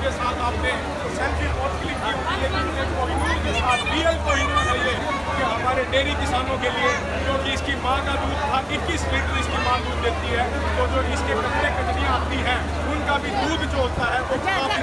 के साथ आपने सेल्फी बहुत क्लिक की होगी, लेकिन ये कोहिनूर के साथ रियल कोहिनूर है ये कि हमारे डेयरी किसानों के लिए, क्योंकि इसकी माँ का दूध 21 लीटर इसकी माँ दूध देती है, तो जो इसके कचरे कचरियाँ आती हैं उनका भी दूध जो होता है वो काफ़ी